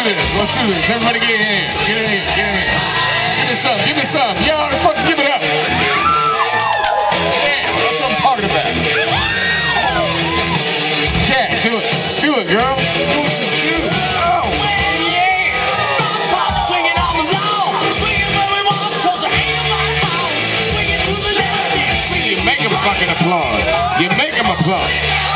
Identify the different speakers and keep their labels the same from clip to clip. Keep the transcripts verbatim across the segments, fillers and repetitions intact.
Speaker 1: this. Let's do this. Everybody get in here. Get in here. Get in here. Give me some. Give me some. Y'all fucking give it up. Yeah, that's what I'm talking about. Yeah, do it. Do it, girl. Do what you do. Oh. Yeah. Swing it all along. Swing it where we want, cause there ain't nobody wrong. Swing it to the left. Swing it. You make them fucking applaud. You make them applaud.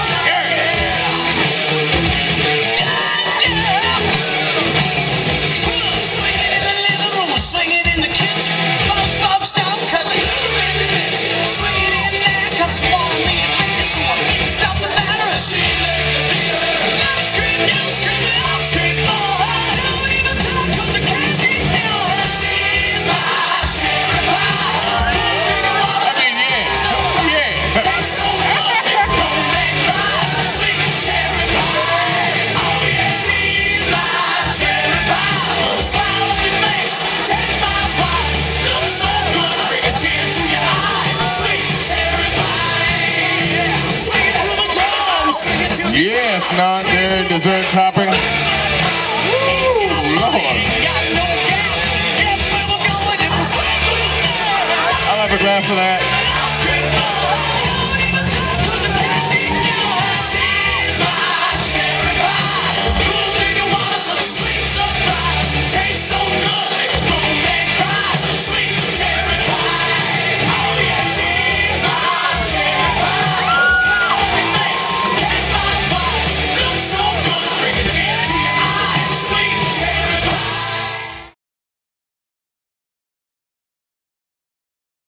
Speaker 1: Yes, not there, dessert topping. Woo, Lord. I'll have a glass of that.